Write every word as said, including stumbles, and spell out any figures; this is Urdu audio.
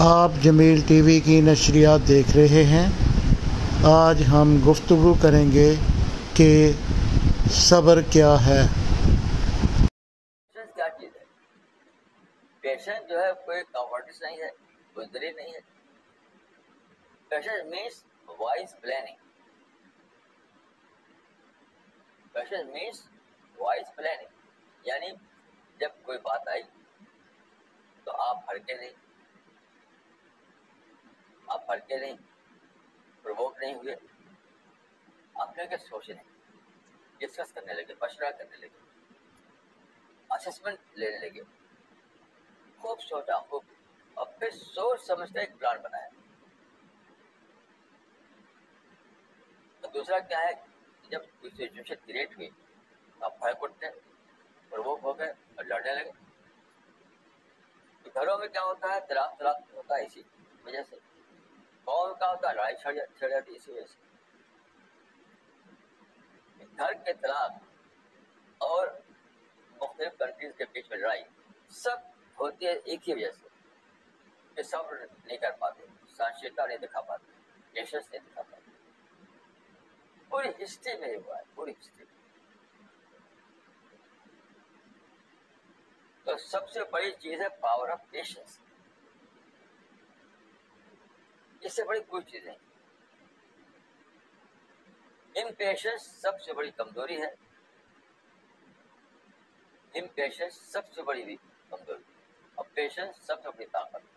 آپ جمیل ٹی وی کی نشریات دیکھ رہے ہیں۔ آج ہم گفتگو کریں گے کہ صبر کیا ہے۔ پیشنس کیا چیز ہے؟ پیشنس جو ہے کوئی کمفرٹس نہیں ہے، کوئی دلیل نہیں ہے۔ Patience means wise planning. Patience means wise planning, یعنی جب کوئی بات آئی تو آپ ہڑکے نہیں، آپ ہڑکے نہیں، پرووک نہیں ہوئے، آپ لے کے سوچنے، ڈسکس کرنے لگے، مشورہ کرنے لگے، اسسمنٹ لینے لگے، خوب سوچا، خوب، اور پھر سوچ سمجھ کر ایک پلان بنایا۔ اور دوسرا کیا ہے، جب کوئی سچویشن کریٹ ہوئی آپ بھڑک اٹھتے، پرووک ہو گئے اور لڑنے لگے۔ تو گھروں میں کیا ہوتا ہے، طلاق طلاق ہوتا ہے اسی وجہ سے۔ قوم کا ہوتا ہے، لڑائی چھڑ جاتی ہے اسی وجہ سے۔ گھر کے طلاق اور مختلف کنٹریز کے بیچ میں لڑائی سب ہوتی ہے ایک ہی وجہ سے کہ صبر نہیں کر پاتے، سہنشیلتا نہیں دکھا پاتے، پیشنس نہیں دکھا پاتے۔ پوری ہسٹری میں یہ ہوا ہے، پوری ہسٹری میں۔ تو سب سے بڑی چیز ہے پاور آف پیشنس۔ اس سے بڑی کوئی چیز نہیں۔ امپیشنس سب سے بڑی کمزوری ہے، امپیشنس سب سے بڑی کمزوری، اور پیشنس سب سے بڑی طاقت۔